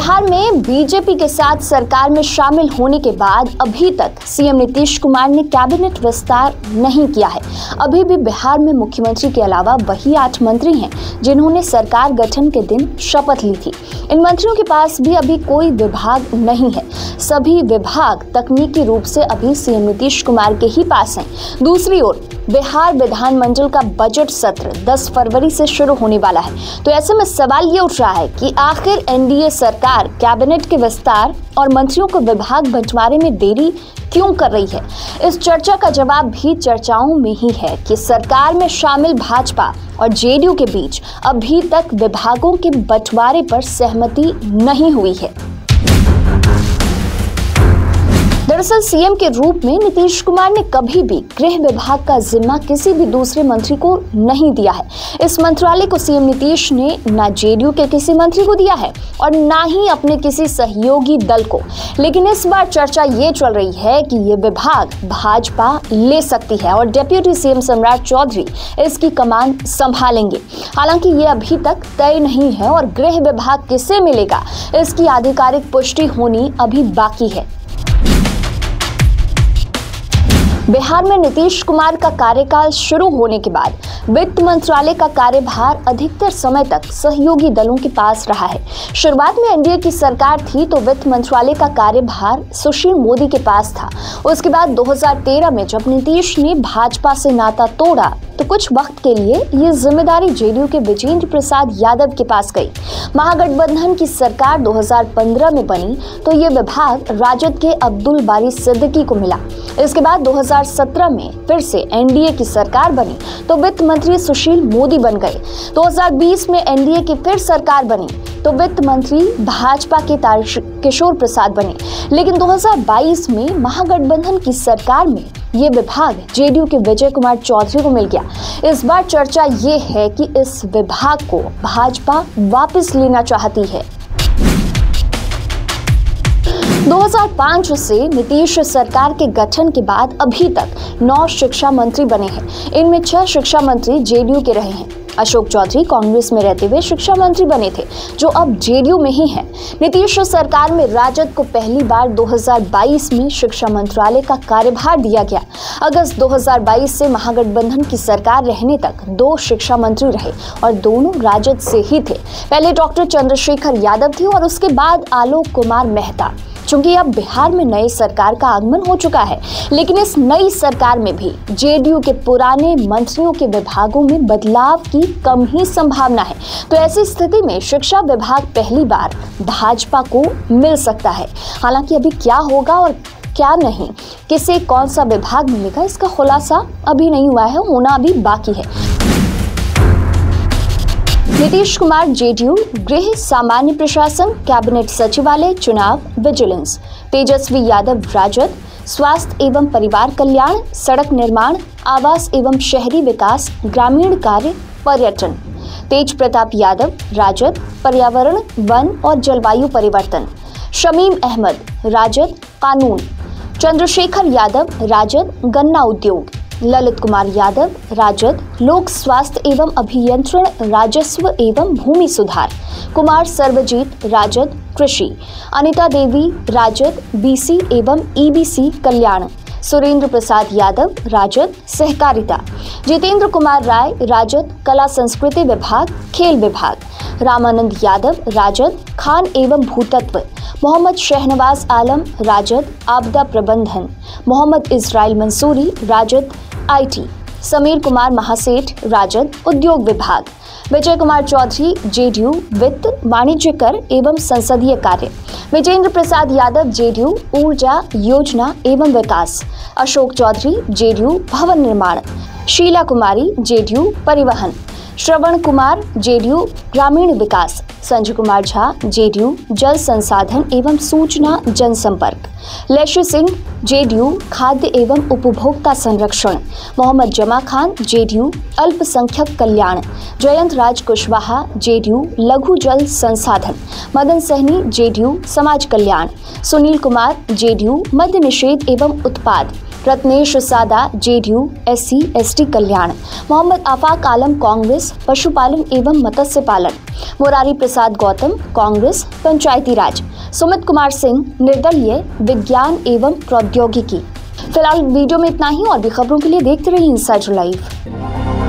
बिहार में बीजेपी के साथ सरकार में शामिल होने के बाद अभी तक सीएम नीतीश कुमार ने कैबिनेट विस्तार नहीं किया है। अभी भी बिहार में मुख्यमंत्री के अलावा वही 8 मंत्री हैं जिन्होंने सरकार गठन के दिन शपथ ली थी। इन मंत्रियों के पास भी अभी कोई विभाग नहीं है। सभी विभाग तकनीकी रूप से अभी सीएम नीतीश कुमार के ही पास हैं। दूसरी ओर बिहार विधानमंडल का बजट सत्र 10 फरवरी से शुरू होने वाला है। तो ऐसे में सवाल ये उठ रहा है कि आखिर एनडीए सरकार कैबिनेट के विस्तार और मंत्रियों को विभाग बंटवारे में देरी क्यों कर रही है। इस चर्चा का जवाब भी चर्चाओं में ही है कि सरकार में शामिल भाजपा और जेडीयू के बीच अभी तक विभागों के बंटवारे पर सहमति नहीं हुई है। दरअसल सीएम के रूप में नीतीश कुमार ने कभी भी गृह विभाग का जिम्मा किसी भी दूसरे मंत्री को नहीं दिया है। इस मंत्रालय को सीएम नीतीश ने ना जेडीयू के किसी मंत्री को दिया है और ना ही अपने किसी सहयोगी दल को। लेकिन इस बार चर्चा ये चल रही है कि ये विभाग भाजपा ले सकती है और डिप्टी सीएम सम्राट चौधरी इसकी कमान संभालेंगे। हालांकि ये अभी तक तय नहीं है और गृह विभाग किसे मिलेगा इसकी आधिकारिक पुष्टि होनी अभी बाकी है। बिहार में नीतीश कुमार का कार्यकाल शुरू होने के बाद वित्त मंत्रालय का कार्यभार अधिकतर समय तक सहयोगी दलों के पास रहा है। शुरुआत में एनडीए की सरकार थी तो वित्त मंत्रालय का कार्यभार सुशील मोदी के पास था। उसके बाद 2013 में जब नीतीश ने भाजपा से नाता तोड़ा तो कुछ वक्त के लिए ये जिम्मेदारी जेडीयू के विजेंद्र प्रसाद यादव के पास गई। महागठबंधन की सरकार 2015 में बनी तो ये विभाग राजद के अब्दुल बारी सिद्दीकी को मिला। इसके बाद 2017 में फिर से एनडीए की सरकार बनी तो वित्त मंत्री सुशील मोदी बन गए। 2020 में एनडीए की फिर सरकार बनी तो वित्त मंत्री भाजपा के तारकिशोर प्रसाद बने। लेकिन 2022 में महागठबंधन की सरकार में ये विभाग जेडीयू के विजय कुमार चौधरी को मिल गया। इस बार चर्चा ये है कि इस विभाग को भाजपा वापस लेना चाहती है। 2005 से नीतीश सरकार के गठन के बाद अभी तक 9 शिक्षा मंत्री बने हैं। इनमें 6 शिक्षा मंत्री जेडीयू के रहे हैं। अशोक चौधरी कांग्रेस में रहते हुए शिक्षा मंत्री बने थे जो अब जेडीयू में ही हैं। नीतीश सरकार में राजद को पहली बार 2022 में शिक्षा मंत्रालय का कार्यभार दिया गया। अगस्त 2022 से महागठबंधन की सरकार रहने तक 2 शिक्षा मंत्री रहे और दोनों राजद से ही थे। पहले डॉक्टर चंद्रशेखर यादव थे और उसके बाद आलोक कुमार मेहता। चूंकि अब बिहार में नई सरकार का आगमन हो चुका है लेकिन इस नई सरकार में भी जेडीयू के पुराने मंत्रियों के विभागों में बदलाव की कम ही संभावना है। तो ऐसी स्थिति में शिक्षा विभाग पहली बार भाजपा को मिल सकता है। हालांकि अभी क्या होगा और क्या नहीं, किसे कौन सा विभाग मिलेगा, इसका खुलासा अभी नहीं हुआ है, होना अभी बाकी है। नीतीश कुमार जेडीयू गृह सामान्य प्रशासन कैबिनेट सचिवालय चुनाव विजिलेंस, तेजस्वी यादव राजद स्वास्थ्य एवं परिवार कल्याण सड़क निर्माण आवास एवं शहरी विकास ग्रामीण कार्य पर्यटन, तेज प्रताप यादव राजद पर्यावरण वन और जलवायु परिवर्तन, शमीम अहमद राजद कानून, चंद्रशेखर यादव राजद गन्ना उद्योग, ललित कुमार यादव राजद लोक स्वास्थ्य एवं अभियंत्रण राजस्व एवं भूमि सुधार, कुमार सर्वजीत राजद कृषि, अनिता देवी राजद बीसी एवं ईबीसी कल्याण, सुरेंद्र प्रसाद यादव राजद सहकारिता, जितेंद्र कुमार राय राजद कला संस्कृति विभाग खेल विभाग, रामानंद यादव राजद खान एवं भूतत्व, मोहम्मद शहनवाज आलम राजद आपदा प्रबंधन, मोहम्मद इस्राइल मंसूरी राजद आईटी, समीर कुमार महासेठ राजद उद्योग विभाग, विजय कुमार चौधरी जेडीयू वित्त वाणिज्य कर एवं संसदीय कार्य, विजेंद्र प्रसाद यादव जेडीयू ऊर्जा योजना एवं विकास, अशोक चौधरी जेडीयू भवन निर्माण, शीला कुमारी जेडीयू परिवहन, श्रवण कुमार जेडीयू ग्रामीण विकास, संजय कुमार झा जेडीयू जल संसाधन एवं सूचना जनसंपर्क, लक्ष्य सिंह जेडीयू खाद्य एवं उपभोक्ता संरक्षण, मोहम्मद जमा खान जेडीयू अल्पसंख्यक कल्याण, जयंत राज कुशवाहा जेडीयू लघु जल संसाधन, मदन सहनी जेडीयू समाज कल्याण, सुनील कुमार जेडीयू मद्य निषेध एवं उत्पाद, रत्नेश सादा जेडीयू SC ST कल्याण, मोहम्मद आफाक आलम कांग्रेस पशुपालन एवं मत्स्य पालन, मुरारी प्रसाद गौतम कांग्रेस पंचायती राज, सुमित कुमार सिंह निर्दलीय विज्ञान एवं प्रौद्योगिकी। फिलहाल वीडियो में इतना ही, और भी खबरों के लिए देखते रहिए इनसाइडर लाइव।